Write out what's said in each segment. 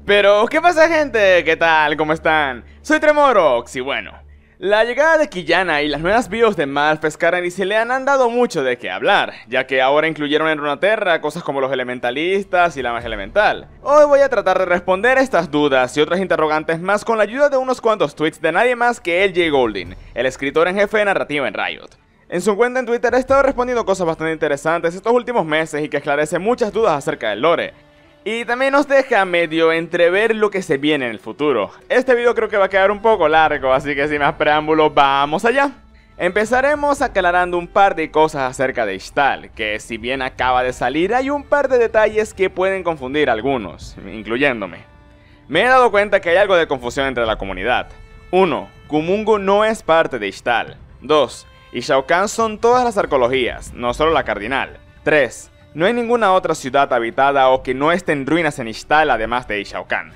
Pero, ¿qué pasa, gente? ¿Qué tal? ¿Cómo están? Soy Tremorox y bueno, la llegada de Quillana y las nuevas bios de Malfescaran y Zilean han dado mucho de qué hablar, ya que ahora incluyeron en Runeterra cosas como los elementalistas y la magia elemental. Hoy voy a tratar de responder estas dudas y otras interrogantes más con la ayuda de unos cuantos tweets de nadie más que LJ Golding, el escritor en jefe de narrativa en Riot. En su cuenta en Twitter ha estado respondiendo cosas bastante interesantes estos últimos meses y que esclarece muchas dudas acerca del lore. Y también nos deja medio entrever lo que se viene en el futuro. Este video creo que va a quedar un poco largo, así que sin más preámbulos, ¡vamos allá! Empezaremos aclarando un par de cosas acerca de Ixtal, que si bien acaba de salir, hay un par de detalles que pueden confundir a algunos, incluyéndome. Me he dado cuenta que hay algo de confusión entre la comunidad. 1. Kumungu no es parte de Ixtal. 2. Y Shao Kahn son todas las arqueologías, no solo la cardinal. 3. No hay ninguna otra ciudad habitada o que no esté en ruinas en Ixtal además de Shao Kahn.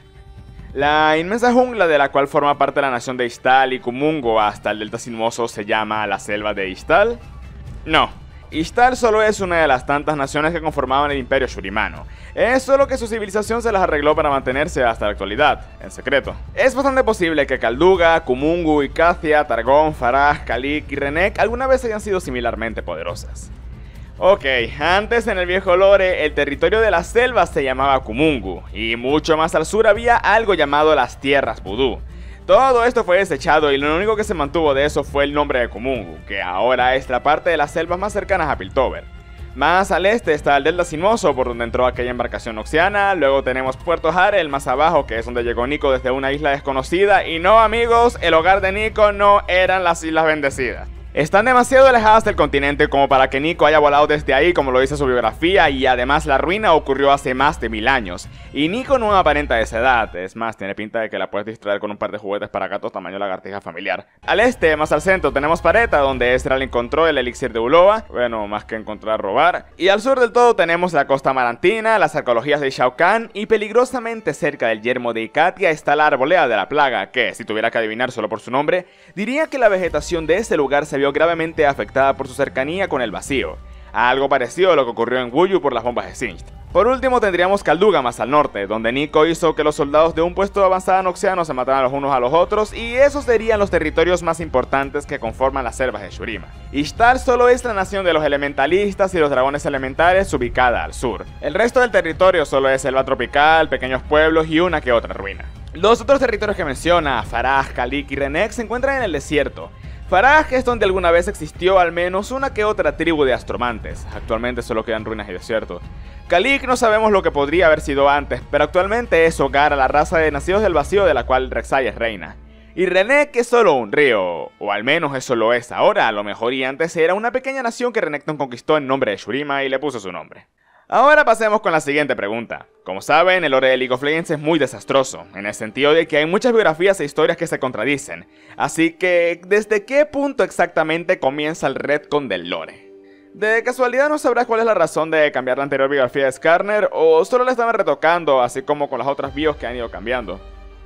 La inmensa jungla de la cual forma parte la nación de Ixtal y Kumungu hasta el delta sinuoso se llama la selva de Ixtal. No, Ixtal solo es una de las tantas naciones que conformaban el imperio shurimano. Es solo que su civilización se las arregló para mantenerse hasta la actualidad, en secreto. Es bastante posible que Kalduga, Kumungu, Ikathia, Targon, Farah, Kalik y Renek alguna vez hayan sido similarmente poderosas. Ok, antes en el viejo lore, el territorio de las selvas se llamaba Kumungu, y mucho más al sur había algo llamado las Tierras Vudú. Todo esto fue desechado y lo único que se mantuvo de eso fue el nombre de Kumungu, que ahora es la parte de las selvas más cercanas a Piltover. Más al este está el delta sinuoso, por donde entró aquella embarcación noxiana. Luego tenemos Puerto Harel más abajo, que es donde llegó Nico desde una isla desconocida. Y no, amigos, el hogar de Nico no eran las Islas Bendecidas. Están demasiado alejadas del continente como para que Nico haya volado desde ahí, como lo dice su biografía, y además la ruina ocurrió hace más de 1000 años. Y Nico no aparenta esa edad, es más, tiene pinta de que la puedes distraer con un par de juguetes para gatos tamaño lagartija familiar. Al este, más al centro, tenemos Pareta, donde Ezreal encontró el elixir de Uloa, bueno, más que encontrar, robar. Y al sur del todo tenemos la costa marantina, las arqueologías de Shao Kahn, y peligrosamente cerca del yermo de Ikathia está la arboleda de la plaga, que, si tuviera que adivinar solo por su nombre, diría que la vegetación de ese lugar se vio gravemente afectada por su cercanía con el vacío, algo parecido a lo que ocurrió en Wuyu por las bombas de Singed. Por último tendríamos Kalduga más al norte, donde Nico hizo que los soldados de un puesto de avanzada noxiano se mataran los unos a los otros, y esos serían los territorios más importantes que conforman las selvas de Shurima. Ixtal solo es la nación de los elementalistas y los dragones elementales ubicada al sur. El resto del territorio solo es selva tropical, pequeños pueblos y una que otra ruina. Los otros territorios que menciona, Farah, Kalik y Renek, se encuentran en el desierto. Farah es donde alguna vez existió al menos una que otra tribu de astromantes, actualmente solo quedan ruinas y desierto. Kalik no sabemos lo que podría haber sido antes, pero actualmente es hogar a la raza de nacidos del vacío de la cual Rek'Sai es reina. Y Renek es solo un río, o al menos eso lo es ahora, a lo mejor y antes era una pequeña nación que Renekton conquistó en nombre de Shurima y le puso su nombre. Ahora pasemos con la siguiente pregunta. Como saben, el lore de League of Legends es muy desastroso, en el sentido de que hay muchas biografías e historias que se contradicen. Así que, ¿desde qué punto exactamente comienza el retcon del lore? ¿De casualidad no sabrás cuál es la razón de cambiar la anterior biografía de Skarner, o solo la estaban retocando, así como con las otras bios que han ido cambiando?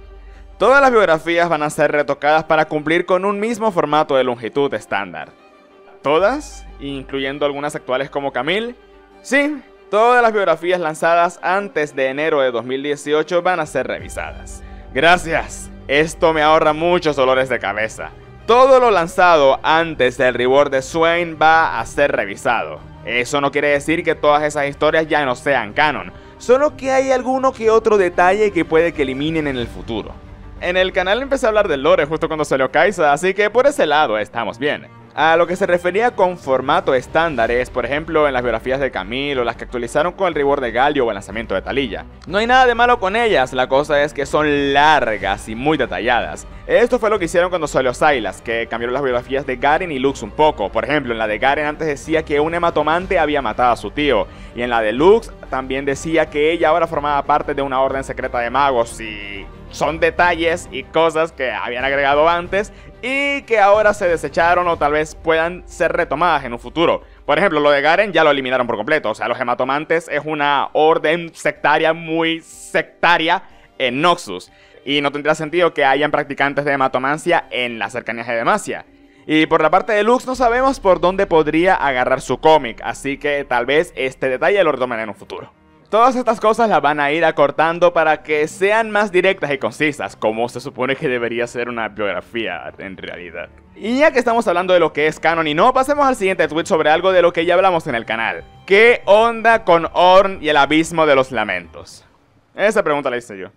Todas las biografías van a ser retocadas para cumplir con un mismo formato de longitud estándar. ¿Todas? ¿Incluyendo algunas actuales como Camille? Sí. Todas las biografías lanzadas antes de enero de 2018 van a ser revisadas. Gracias, esto me ahorra muchos dolores de cabeza. Todo lo lanzado antes del rework de Swain va a ser revisado. Eso no quiere decir que todas esas historias ya no sean canon, solo que hay alguno que otro detalle que puede que eliminen en el futuro. En el canal empecé a hablar del lore justo cuando salió Kai'Sa, así que por ese lado estamos bien. A lo que se refería con formato estándar es, por ejemplo, en las biografías de Camille o las que actualizaron con el rework de Galio o el lanzamiento de Taliyah. No hay nada de malo con ellas, la cosa es que son largas y muy detalladas. Esto fue lo que hicieron cuando salió Sylas, que cambiaron las biografías de Garen y Lux un poco. Por ejemplo, en la de Garen antes decía que un hematomante había matado a su tío, y en la de Lux también decía que ella ahora formaba parte de una orden secreta de magos, y son detalles y cosas que habían agregado antes y que ahora se desecharon o tal vez puedan ser retomadas en un futuro. Por ejemplo, lo de Garen ya lo eliminaron por completo. O sea, los hematomantes es una orden sectaria muy sectaria en Noxus, y no tendría sentido que hayan practicantes de hematomancia en las cercanías de Demacia. Y por la parte de Lux no sabemos por dónde podría agarrar su cómic, así que tal vez este detalle lo retomen en un futuro. Todas estas cosas las van a ir acortando para que sean más directas y concisas, como se supone que debería ser una biografía en realidad. Y ya que estamos hablando de lo que es canon y no, pasemos al siguiente tweet sobre algo de lo que ya hablamos en el canal. ¿Qué onda con Ornn y el abismo de los lamentos? Esa pregunta la hice yo.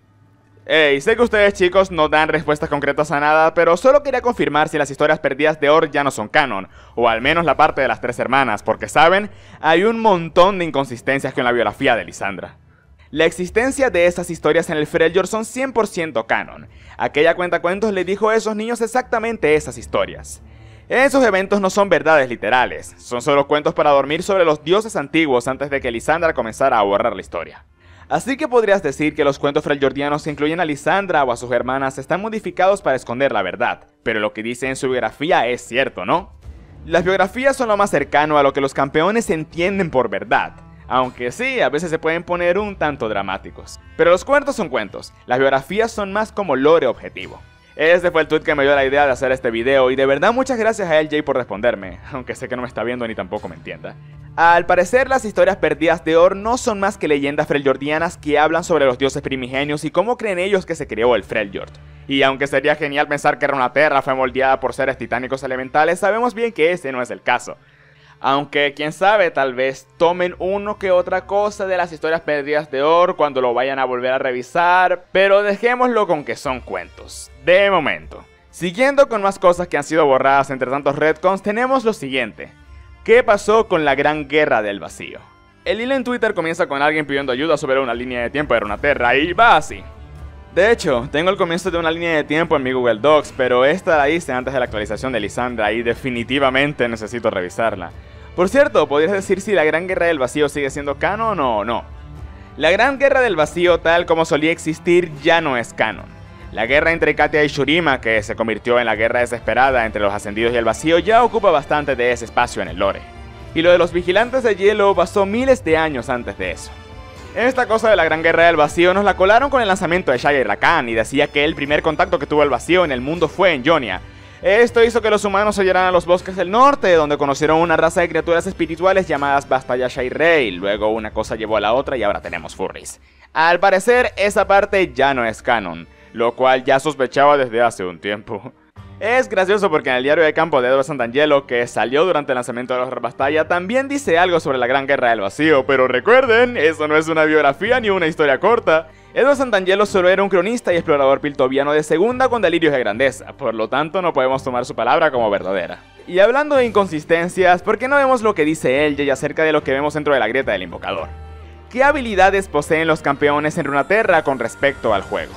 Sé que ustedes chicos no dan respuestas concretas a nada, pero solo quería confirmar si las historias perdidas de Ornn ya no son canon, o al menos la parte de las tres hermanas, porque saben, hay un montón de inconsistencias con la biografía de Lysandra. La existencia de esas historias en el Freljord son 100% canon. Aquella cuentacuentos le dijo a esos niños exactamente esas historias. Esos eventos no son verdades literales, son solo cuentos para dormir sobre los dioses antiguos antes de que Lysandra comenzara a borrar la historia. Así que podrías decir que los cuentos freljordianos que incluyen a Lysandra o a sus hermanas están modificados para esconder la verdad, pero lo que dice en su biografía es cierto, ¿no? Las biografías son lo más cercano a lo que los campeones entienden por verdad, aunque sí, a veces se pueden poner un tanto dramáticos. Pero los cuentos son cuentos, las biografías son más como lore objetivo. Este fue el tweet que me dio la idea de hacer este video y de verdad muchas gracias a LJ por responderme, aunque sé que no me está viendo ni tampoco me entienda. Al parecer las historias perdidas de Ornn no son más que leyendas freljordianas que hablan sobre los dioses primigenios y cómo creen ellos que se creó el Freljord. Y aunque sería genial pensar que Runaterra fue moldeada por seres titánicos elementales, sabemos bien que ese no es el caso. Aunque, quién sabe, tal vez tomen uno que otra cosa de las historias perdidas de Ornn cuando lo vayan a volver a revisar, pero dejémoslo con que son cuentos, de momento. Siguiendo con más cosas que han sido borradas entre tantos retcons, tenemos lo siguiente. ¿Qué pasó con la Gran Guerra del Vacío? El hilo en Twitter comienza con alguien pidiendo ayuda sobre una línea de tiempo de Runaterra y va así. De hecho, tengo el comienzo de una línea de tiempo en mi Google Docs, pero esta la hice antes de la actualización de Lysandra y definitivamente necesito revisarla. Por cierto, ¿podrías decir si la Gran Guerra del Vacío sigue siendo canon o no? La Gran Guerra del Vacío, tal como solía existir, ya no es canon. La guerra entre Katia y Shurima, que se convirtió en la guerra desesperada entre los ascendidos y el vacío, ya ocupa bastante de ese espacio en el lore. Y lo de los vigilantes de hielo pasó miles de años antes de eso. Esta cosa de la Gran Guerra del Vacío nos la colaron con el lanzamiento de Shire Rakan y decía que el primer contacto que tuvo el vacío en el mundo fue en Jonia. Esto hizo que los humanos se huyeran a los bosques del norte, donde conocieron una raza de criaturas espirituales llamadas Bastaya Rey. Luego una cosa llevó a la otra y ahora tenemos furries. Al parecer, esa parte ya no es canon, lo cual ya sospechaba desde hace un tiempo. Es gracioso porque en el diario de campo de Edward Santangelo, que salió durante el lanzamiento de los Bastaya, también dice algo sobre la Gran Guerra del Vacío, pero recuerden, eso no es una biografía ni una historia corta. Edward Santangelo solo era un cronista y explorador piltoviano de segunda con delirios de grandeza, por lo tanto no podemos tomar su palabra como verdadera. Y hablando de inconsistencias, ¿por qué no vemos lo que dice LJ acerca de lo que vemos dentro de la grieta del invocador? ¿Qué habilidades poseen los campeones en Runaterra con respecto al juego?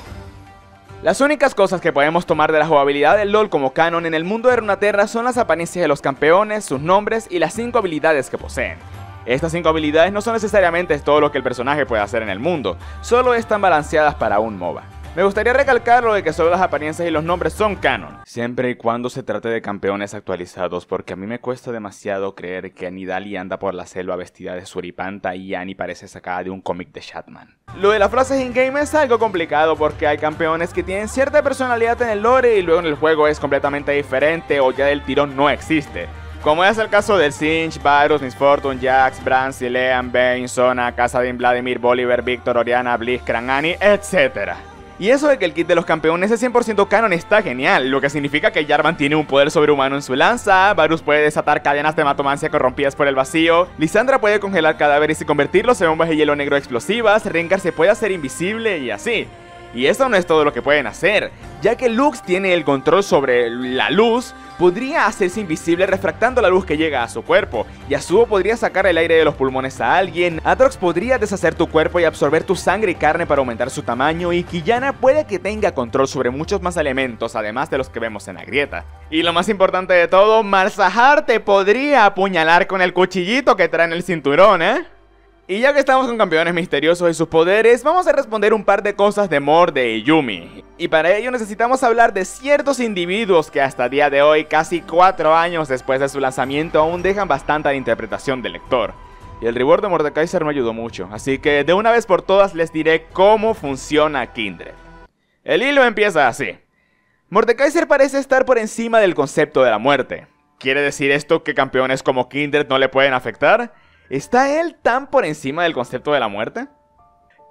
Las únicas cosas que podemos tomar de la jugabilidad del LoL como canon en el mundo de Runaterra son las apariencias de los campeones, sus nombres y las 5 habilidades que poseen. Estas 5 habilidades no son necesariamente todo lo que el personaje puede hacer en el mundo, solo están balanceadas para un MOBA. Me gustaría recalcar lo de que solo las apariencias y los nombres son canon, siempre y cuando se trate de campeones actualizados, porque a mí me cuesta demasiado creer que Nidalee anda por la selva vestida de suripanta y Annie parece sacada de un cómic de Shatman. Lo de las frases in-game es algo complicado porque hay campeones que tienen cierta personalidad en el lore y luego en el juego es completamente diferente o ya del tirón no existe. Como es el caso del Sinch, Varus, Miss Fortune, Jax, Bran, Zilean, Vayne, Sona, Kassadin, Vladimir, Bolívar, Victor, Oriana, Blitzcrank, Annie, etc. Y eso de que el kit de los campeones es 100% canon está genial, lo que significa que Jarvan tiene un poder sobrehumano en su lanza, Varus puede desatar cadenas de hematomancia corrompidas por el vacío, Lysandra puede congelar cadáveres y convertirlos en bombas de hielo negro explosivas, Rengar se puede hacer invisible y así. Y eso no es todo lo que pueden hacer, ya que Lux tiene el control sobre la luz, podría hacerse invisible refractando la luz que llega a su cuerpo, Yasuo podría sacar el aire de los pulmones a alguien, Aatrox podría deshacer tu cuerpo y absorber tu sangre y carne para aumentar su tamaño, y Qiyana puede que tenga control sobre muchos más elementos además de los que vemos en la grieta. Y lo más importante de todo, Malzahar te podría apuñalar con el cuchillito que trae en el cinturón, ¿eh? Y ya que estamos con campeones misteriosos y sus poderes, vamos a responder un par de cosas de Morde y Yuumi. Y para ello necesitamos hablar de ciertos individuos que hasta el día de hoy, casi 4 años después de su lanzamiento, aún dejan bastante a la interpretación del lector. Y el reward de Mordekaiser no ayudó mucho, así que de una vez por todas les diré cómo funciona Kindred. El hilo empieza así. Mordekaiser parece estar por encima del concepto de la muerte. ¿Quiere decir esto que campeones como Kindred no le pueden afectar? ¿Está él tan por encima del concepto de la muerte?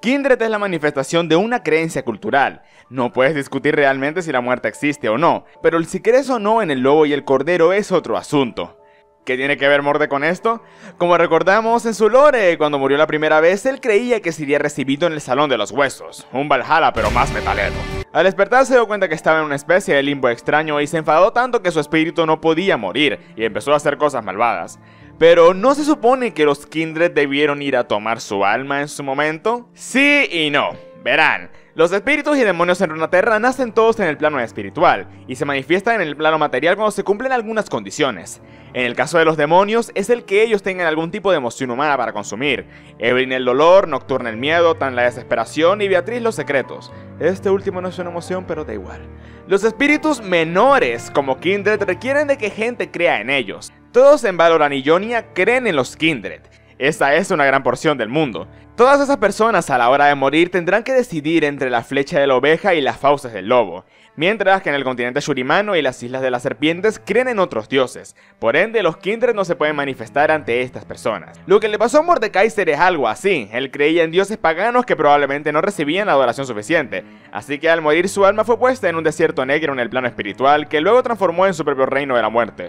Kindred es la manifestación de una creencia cultural. No puedes discutir realmente si la muerte existe o no, pero el si crees o no en el lobo y el cordero es otro asunto. ¿Qué tiene que ver Morde con esto? Como recordamos en su lore, cuando murió la primera vez, él creía que sería recibido en el Salón de los Huesos, un Valhalla pero más metalero. Al despertar se dio cuenta que estaba en una especie de limbo extraño y se enfadó tanto que su espíritu no podía morir y empezó a hacer cosas malvadas. Pero ¿no se supone que los Kindred debieron ir a tomar su alma en su momento? Sí y no. Verán, los espíritus y demonios en Runeterra nacen todos en el plano espiritual y se manifiestan en el plano material cuando se cumplen algunas condiciones. En el caso de los demonios, es el que ellos tengan algún tipo de emoción humana para consumir. Evelyn el dolor, Nocturne el miedo, Tan la desesperación y Beatriz los secretos. Este último no es una emoción, pero da igual. Los espíritus menores, como Kindred, requieren de que gente crea en ellos. Todos en Valoran y Jonia creen en los Kindred. Esa es una gran porción del mundo. Todas esas personas a la hora de morir tendrán que decidir entre la flecha de la oveja y las fauces del lobo, mientras que en el continente Shurimano y las islas de las serpientes creen en otros dioses. Por ende, los Kindred no se pueden manifestar ante estas personas. Lo que le pasó a Mordekaiser es algo así. Él creía en dioses paganos que probablemente no recibían la adoración suficiente, así que al morir su alma fue puesta en un desierto negro en el plano espiritual que luego transformó en su propio reino de la muerte.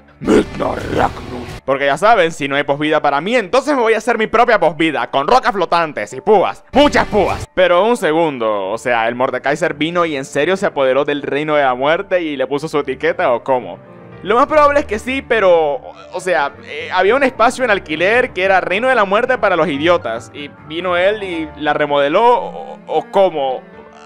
Porque ya saben, si no hay posvida para mí, entonces me voy a hacer mi propia posvida, con rocas flotantes y púas, muchas púas. Pero un segundo, o sea, ¿el Mordekaiser vino y en serio se apoderó del reino de la muerte y le puso su etiqueta o cómo? Lo más probable es que sí, pero, o sea, había un espacio en alquiler que era reino de la muerte para los idiotas, y vino él y la remodeló, o cómo.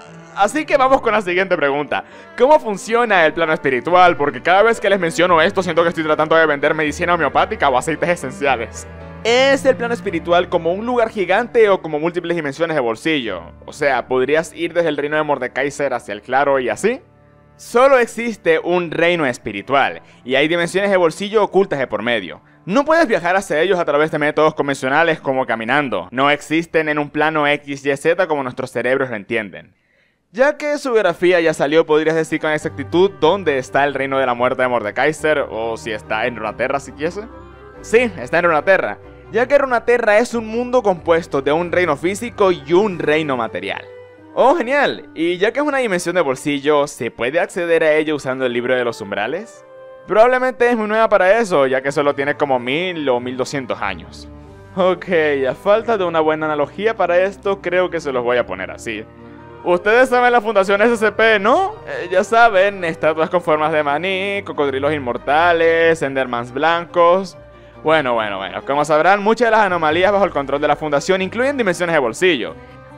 Así que vamos con la siguiente pregunta. ¿Cómo funciona el plano espiritual? Porque cada vez que les menciono esto siento que estoy tratando de vender medicina homeopática o aceites esenciales. ¿Es el plano espiritual como un lugar gigante o como múltiples dimensiones de bolsillo? O sea, ¿podrías ir desde el reino de Mordekaiser hacia el claro y así? Solo existe un reino espiritual, y hay dimensiones de bolsillo ocultas de por medio. No puedes viajar hacia ellos a través de métodos convencionales como caminando. No existen en un plano X, Y, Z como nuestros cerebros lo entienden. Ya que su biografía ya salió, ¿podrías decir con exactitud dónde está el reino de la muerte de Mordekaiser? O si está en Runeterra siquiera. Sí, está en Runeterra, ya que Runeterra es un mundo compuesto de un reino físico y un reino material. Oh, genial. Y ya que es una dimensión de bolsillo, ¿se puede acceder a ella usando el libro de los umbrales? Probablemente es muy nueva para eso, ya que solo tiene como 1000 o 1200 años. Ok, a falta de una buena analogía para esto, creo que se los voy a poner así. Ustedes saben la Fundación SCP, ¿no? Ya saben, estatuas con formas de maní, cocodrilos inmortales, endermans blancos. Bueno, como sabrán, muchas de las anomalías bajo el control de la Fundación incluyen dimensiones de bolsillo.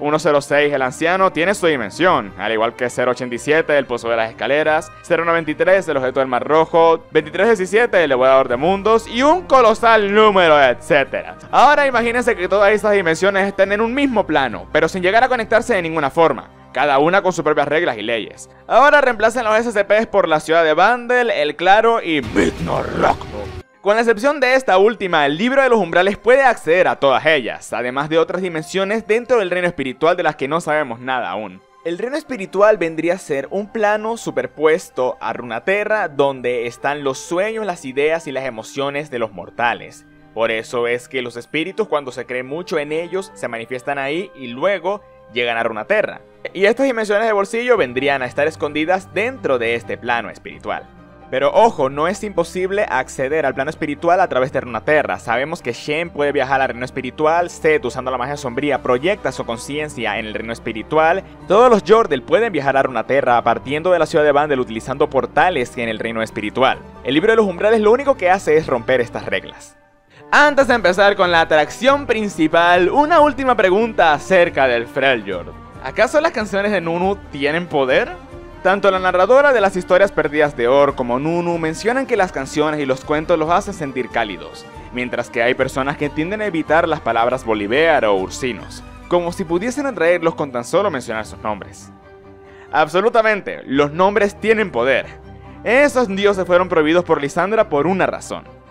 106, el anciano, tiene su dimensión, al igual que 087, el pozo de las escaleras, 093, el objeto del mar rojo, 2317, el devorador de mundos y un colosal número, etc. Ahora imagínense que todas estas dimensiones estén en un mismo plano, pero sin llegar a conectarse de ninguna forma, cada una con sus propias reglas y leyes. Ahora reemplacen los SCPs por la ciudad de Vandel, el Claro y Midna Ragnarok. Con la excepción de esta última, el libro de los umbrales puede acceder a todas ellas, además de otras dimensiones dentro del reino espiritual de las que no sabemos nada aún. El reino espiritual vendría a ser un plano superpuesto a Runeterra donde están los sueños, las ideas y las emociones de los mortales. Por eso es que los espíritus, cuando se cree mucho en ellos, se manifiestan ahí y luego llegan a Runeterra. Y estas dimensiones de bolsillo vendrían a estar escondidas dentro de este plano espiritual. Pero ojo, no es imposible acceder al plano espiritual a través de Runeterra. Sabemos que Shen puede viajar al reino espiritual, Seth usando la magia sombría proyecta su conciencia en el reino espiritual, todos los Yordle pueden viajar a Runeterra partiendo de la ciudad de Vandel utilizando portales en el reino espiritual. El libro de los umbrales lo único que hace es romper estas reglas. Antes de empezar con la atracción principal, una última pregunta acerca del Freljord. ¿Acaso las canciones de Nunu tienen poder? Tanto la narradora de las historias perdidas de Or como Nunu mencionan que las canciones y los cuentos los hacen sentir cálidos, mientras que hay personas que tienden a evitar las palabras Bolivar o Ursinos, como si pudiesen atraerlos con tan solo mencionar sus nombres. Absolutamente, los nombres tienen poder. Esos dioses fueron prohibidos por Lisandra por una razón.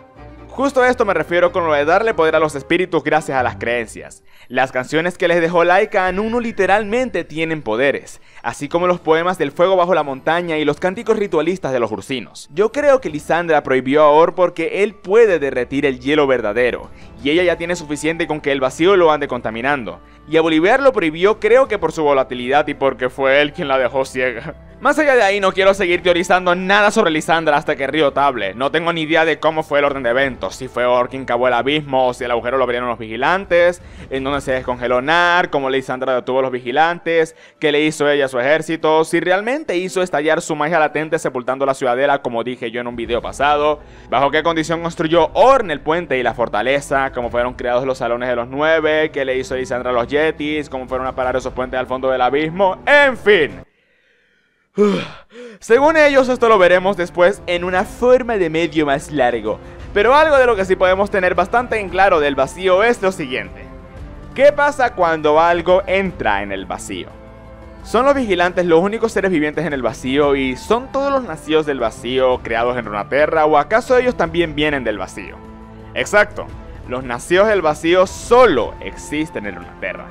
Justo a esto me refiero con lo de darle poder a los espíritus gracias a las creencias. Las canciones que les dejó Laika a Nunu literalmente tienen poderes, así como los poemas del fuego bajo la montaña y los cánticos ritualistas de los ursinos. Yo creo que Lisandra prohibió a Or porque él puede derretir el hielo verdadero, y ella ya tiene suficiente con que el vacío lo ande contaminando. Y a Bolívar lo prohibió creo que por su volatilidad y porque fue él quien la dejó ciega. Más allá de ahí no quiero seguir teorizando nada sobre Lisandra hasta que Ryo te hable. No tengo ni idea de cómo fue el orden de eventos, si fue Or quien cavó el abismo o si el agujero lo abrieron los vigilantes, en donde se descongeló Nar, cómo Lisandra detuvo a los vigilantes, qué le hizo ella a su ejército, si realmente hizo estallar su magia latente sepultando la ciudadela como dije yo en un video pasado, bajo qué condición construyó Orn el puente y la fortaleza, cómo fueron creados los salones de los 9, qué le hizo Lisandra a los yetis, cómo fueron a parar esos puentes al fondo del abismo, en fin. Según ellos esto lo veremos después en una forma de medio más largo, pero algo de lo que sí podemos tener bastante en claro del vacío es lo siguiente. ¿Qué pasa cuando algo entra en el vacío? ¿Son los vigilantes los únicos seres vivientes en el vacío y son todos los nacidos del vacío creados en Runaterra o acaso ellos también vienen del vacío? Exacto, los nacidos del vacío solo existen en Runaterra.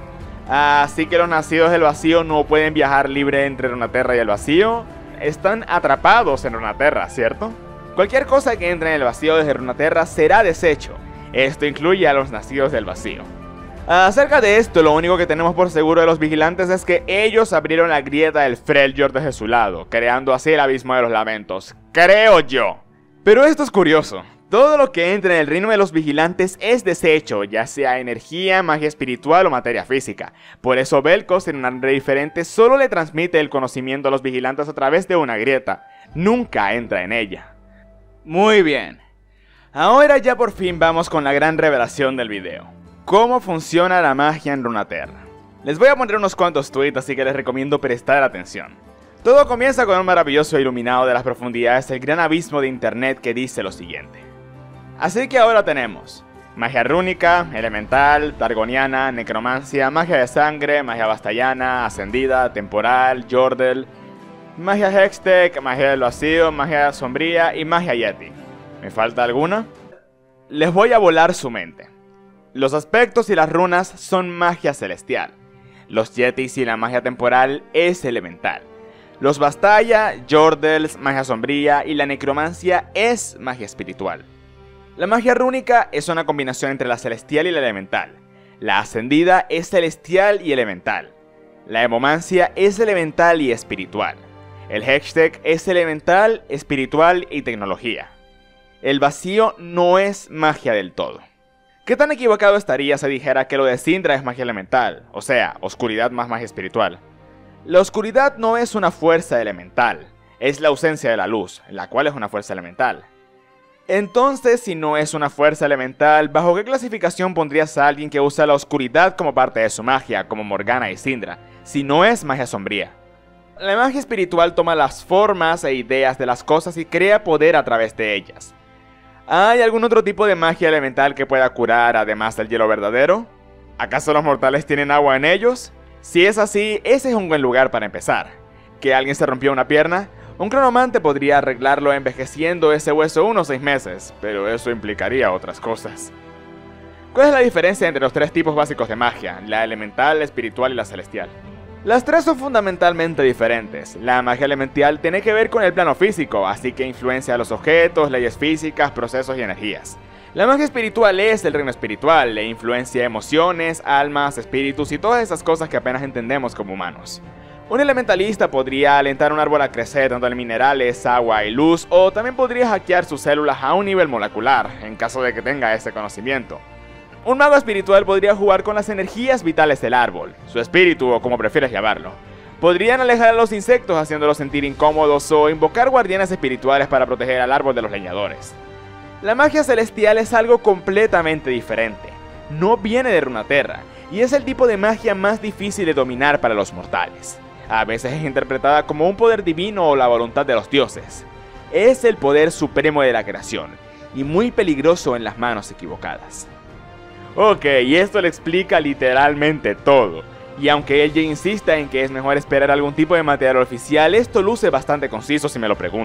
Así que los nacidos del vacío no pueden viajar libre entre Runaterra y el vacío. Están atrapados en Runaterra, ¿cierto? Cualquier cosa que entre en el vacío desde Runaterra será deshecho. Esto incluye a los nacidos del vacío. Acerca de esto, lo único que tenemos por seguro de los vigilantes es que ellos abrieron la grieta del Freljord desde su lado, creando así el abismo de los lamentos. Creo yo. Pero esto es curioso. Todo lo que entra en el reino de los vigilantes es deshecho, ya sea energía, magia espiritual o materia física. Por eso Vel'Koz, en un nombre diferente, solo le transmite el conocimiento a los vigilantes a través de una grieta. Nunca entra en ella. Muy bien. Ahora ya por fin vamos con la gran revelación del video. ¿Cómo funciona la magia en Runaterra? Les voy a poner unos cuantos tweets, así que les recomiendo prestar atención. Todo comienza con un maravilloso iluminado de las profundidades del gran abismo de internet que dice lo siguiente. Así que ahora tenemos magia rúnica, elemental, targoniana, necromancia, magia de sangre, magia bastallana, ascendida, temporal, Yordle, magia hextech, magia del vacío, magia sombría y magia yeti. ¿Me falta alguna? Les voy a volar su mente. Los aspectos y las runas son magia celestial. Los yetis y la magia temporal es elemental. Los bastalla, Yordles, magia sombría y la necromancia es magia espiritual. La magia rúnica es una combinación entre la celestial y la elemental. La ascendida es celestial y elemental. La hemomancia es elemental y espiritual. El hextech es elemental, espiritual y tecnología. El vacío no es magia del todo. ¿Qué tan equivocado estaría si dijera que lo de Syndra es magia elemental? O sea, oscuridad más magia espiritual. La oscuridad no es una fuerza elemental, es la ausencia de la luz, la cual es una fuerza elemental. Entonces, si no es una fuerza elemental, ¿bajo qué clasificación pondrías a alguien que usa la oscuridad como parte de su magia, como Morgana y Syndra, si no es magia sombría? La magia espiritual toma las formas e ideas de las cosas y crea poder a través de ellas. ¿Hay algún otro tipo de magia elemental que pueda curar además del hielo verdadero? ¿Acaso los mortales tienen agua en ellos? Si es así, ese es un buen lugar para empezar. ¿Que alguien se rompió una pierna? Un cronomante podría arreglarlo envejeciendo ese hueso unos 6 meses, pero eso implicaría otras cosas. ¿Cuál es la diferencia entre los 3 tipos básicos de magia? La elemental, la espiritual y la celestial. Las 3 son fundamentalmente diferentes. La magia elemental tiene que ver con el plano físico, así que influencia a los objetos, leyes físicas, procesos y energías. La magia espiritual es el reino espiritual, e influencia emociones, almas, espíritus y todas esas cosas que apenas entendemos como humanos. Un elementalista podría alentar un árbol a crecer tanto en minerales, agua y luz, o también podría hackear sus células a un nivel molecular, en caso de que tenga ese conocimiento. Un mago espiritual podría jugar con las energías vitales del árbol, su espíritu o como prefieras llamarlo. Podrían alejar a los insectos haciéndolos sentir incómodos o invocar guardianes espirituales para proteger al árbol de los leñadores. La magia celestial es algo completamente diferente. No viene de Runaterra, y es el tipo de magia más difícil de dominar para los mortales. A veces es interpretada como un poder divino o la voluntad de los dioses. Es el poder supremo de la creación, y muy peligroso en las manos equivocadas. Ok, y esto le explica literalmente todo. Y aunque ella insista en que es mejor esperar algún tipo de material oficial, esto luce bastante conciso si me lo preguntan.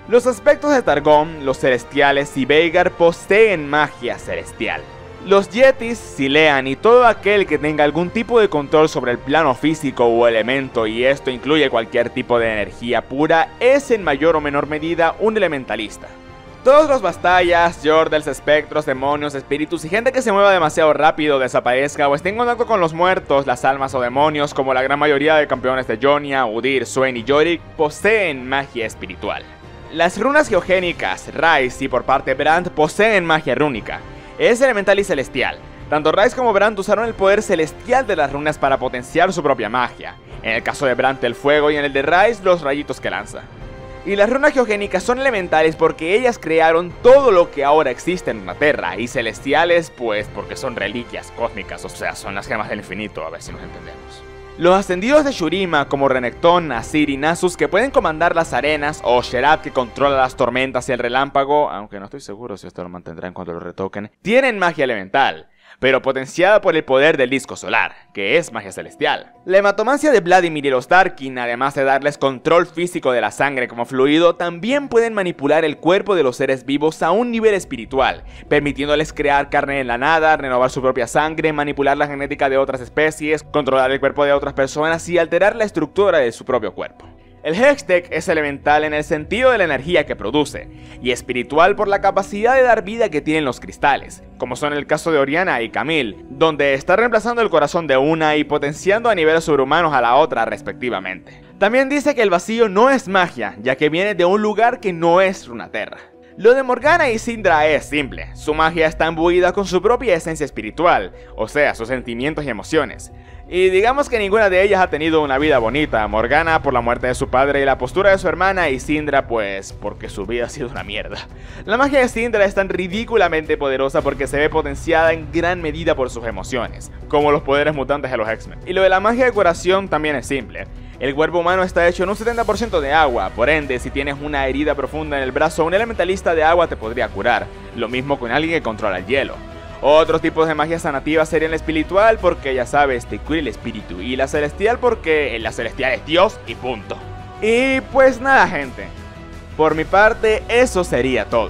Los aspectos de Targon, los celestiales y Veigar poseen magia celestial. Los Yetis, Zilean y todo aquel que tenga algún tipo de control sobre el plano físico o elemento, y esto incluye cualquier tipo de energía pura, es en mayor o menor medida un elementalista. Todos los bastallas, yordles, espectros, demonios, espíritus y gente que se mueva demasiado rápido, desaparezca o esté en contacto con los muertos, las almas o demonios, como la gran mayoría de campeones de Jonia, Udyr, Swain y Yorick, poseen magia espiritual. Las runas geogénicas, Ryze y por parte de Brandt poseen magia rúnica. Es elemental y celestial. Tanto Ryze como Brandt usaron el poder celestial de las runas para potenciar su propia magia. En el caso de Brandt el fuego y en el de Ryze los rayitos que lanza. Y las runas geogénicas son elementales porque ellas crearon todo lo que ahora existe en Runeterra, y celestiales pues porque son reliquias cósmicas, o sea, son las gemas del infinito, a ver si nos entendemos. Los ascendidos de Shurima como Renekton, Azir y Nasus que pueden comandar las arenas, o Sherab que controla las tormentas y el relámpago, aunque no estoy seguro si esto lo mantendrán cuando lo retoquen, tienen magia elemental, pero potenciada por el poder del disco solar, que es magia celestial. La hematomancia de Vladimir y los Darkin, además de darles control físico de la sangre como fluido, también pueden manipular el cuerpo de los seres vivos a un nivel espiritual, permitiéndoles crear carne en la nada, renovar su propia sangre, manipular la genética de otras especies, controlar el cuerpo de otras personas y alterar la estructura de su propio cuerpo. El Hextech es elemental en el sentido de la energía que produce, y espiritual por la capacidad de dar vida que tienen los cristales, como son el caso de Orianna y Camille, donde está reemplazando el corazón de una y potenciando a niveles sobrehumanos a la otra respectivamente. También dice que el vacío no es magia, ya que viene de un lugar que no es Runeterra. Lo de Morgana y Syndra es simple, su magia está imbuida con su propia esencia espiritual, o sea, sus sentimientos y emociones. Y digamos que ninguna de ellas ha tenido una vida bonita, Morgana por la muerte de su padre y la postura de su hermana, y Syndra pues porque su vida ha sido una mierda. La magia de Syndra es tan ridículamente poderosa porque se ve potenciada en gran medida por sus emociones, como los poderes mutantes de los X-Men. Y lo de la magia de curación también es simple. El cuerpo humano está hecho en un 70% de agua, por ende si tienes una herida profunda en el brazo, un elementalista de agua te podría curar, lo mismo con alguien que controla el hielo. Otros tipos de magia sanativa serían la espiritual porque ya sabes, te cura el espíritu, y la celestial porque la celestial es Dios y punto. Y pues nada gente, por mi parte eso sería todo.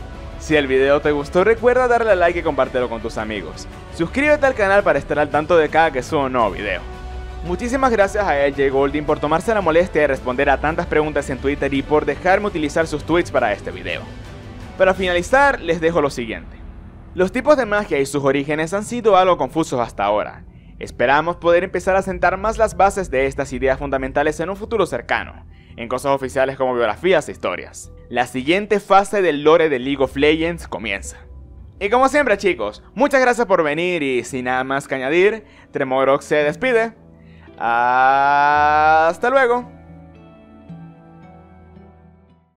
Si el video te gustó recuerda darle a like y compártelo con tus amigos. Suscríbete al canal para estar al tanto de cada que suba un nuevo video. Muchísimas gracias a LJ Golding por tomarse la molestia de responder a tantas preguntas en Twitter y por dejarme utilizar sus tweets para este video. Para finalizar les dejo lo siguiente. Los tipos de magia y sus orígenes han sido algo confusos hasta ahora. Esperamos poder empezar a sentar más las bases de estas ideas fundamentales en un futuro cercano, en cosas oficiales como biografías e historias. La siguiente fase del lore de League of Legends comienza. Y como siempre chicos, muchas gracias por venir y sin nada más que añadir, Tremorox se despide. Hasta luego.